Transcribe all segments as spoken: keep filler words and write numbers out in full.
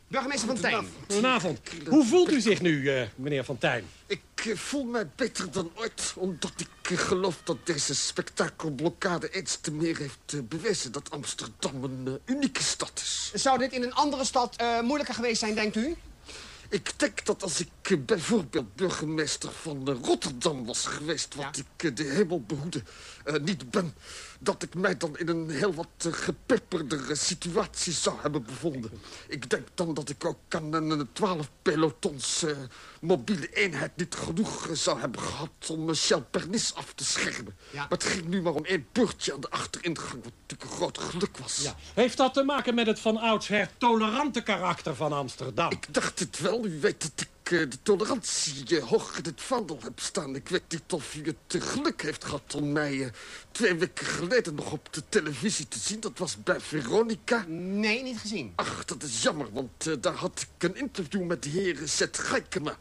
Burgemeester Van Tijn. Goedenavond. Hoe voelt u zich nu, uh, meneer Van Tijn? Ik uh, voel mij beter dan ooit, omdat ik uh, geloof dat deze spektakelblokkade eens te meer heeft uh, bewezen dat Amsterdam een uh, unieke stad is. Zou dit in een andere stad uh, moeilijker geweest zijn, denkt u? Ik denk dat als ik uh, bijvoorbeeld burgemeester van uh, Rotterdam was geweest... wat Ja. ik uh, de hemel behoede uh, niet ben... dat ik mij dan in een heel wat uh, gepepperdere situatie zou hebben bevonden. Ik denk dan dat ik ook aan een twaalf pelotons uh, mobiele eenheid niet genoeg uh, zou hebben gehad... om Michel Pernis af te schermen. Ja. Maar het ging nu maar om één poortje aan de achteringang... wat natuurlijk een groot geluk was. Ja. Heeft dat te maken met het van oudsher tolerante karakter van Amsterdam? Ik dacht het wel. U weet dat ik uh, de tolerantie uh, hoog in het vaandel heb staan. Ik weet niet of u het uh, geluk heeft gehad om mij uh, twee weken geleden nog op de televisie te zien. Dat was bij Veronica. Nee, niet gezien. Ach, dat is jammer, want uh, daar had ik een interview met de heer Zet Geikema.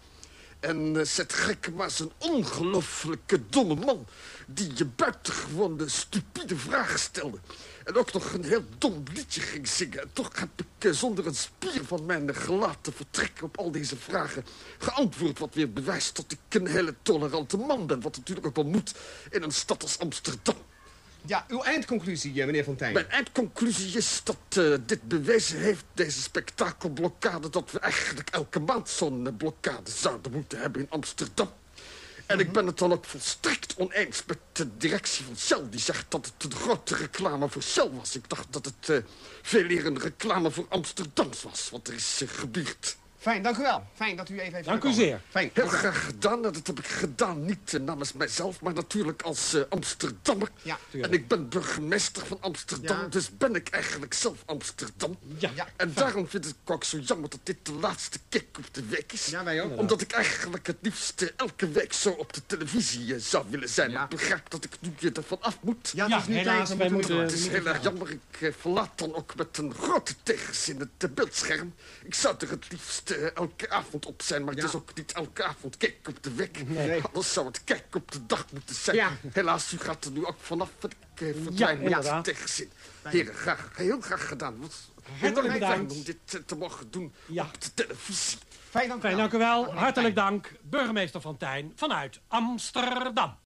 En uh, Zet Geikema is een ongelooflijke domme man... die je buitengewoon stupide vragen stelde. En ook nog een heel dom liedje ging zingen. En toch heb ik uh, zonder een spier van mijn gelaat te vertrekken op al deze vragen geantwoord. Wat weer bewijst dat ik een hele tolerante man ben. Wat natuurlijk ook wel moet in een stad als Amsterdam. Ja, uw eindconclusie, uh, meneer Van Tijn. Mijn eindconclusie is dat uh, dit bewezen heeft, deze spektakelblokkade... dat we eigenlijk elke maand zo'n uh, blokkade zouden moeten hebben in Amsterdam. En ik ben het dan ook volstrekt oneens met de directie van Shell... die zegt dat het een grote reclame voor Shell was. Ik dacht dat het uh, veel eer een reclame voor Amsterdam was, wat er is uh, gebeurd. Fijn, dank u wel. Fijn dat u even heeft Dank u gekomen. zeer. Fijn. Heel dank u wel. graag gedaan. Nou, dat heb ik gedaan niet uh, namens mijzelf... maar natuurlijk als uh, Amsterdammer. Ja, en ik ben burgemeester van Amsterdam... Ja. dus ben ik eigenlijk zelf Amsterdam. Ja. Ja. En daarom vind ik ook zo jammer dat dit de laatste kick op de week is. Ja, wij ook. Omdat ik eigenlijk het liefst uh, elke week zo op de televisie uh, zou willen zijn. Ja. Maar ik begrijp dat ik nu uh, ervan af moet. Ja, Ja, het is nu helaas, tijd. wij we moeten- Het is heel erg jammer. Ik uh, verlaat dan ook met een grote tegenzin het uh, beeldscherm. Ik zou er het liefst uh, elke avond op zijn, maar Ja. het is ook niet elke avond kijk op de week. Nee. Anders zou het kijk op de dag moeten zijn. Ja. Helaas, u gaat er nu ook vanaf. Ik uh, verdwijn Ja, met inderdaad. tegenzin. Heren, graag, heel graag gedaan. Het was Hartelijk enorm fijn bedankt. om dit uh, te mogen doen Ja. op de televisie. Fijn, dank u Fijn, wel. dank u wel. Fijn. Hartelijk dank, burgemeester Van Tijn vanuit Amsterdam.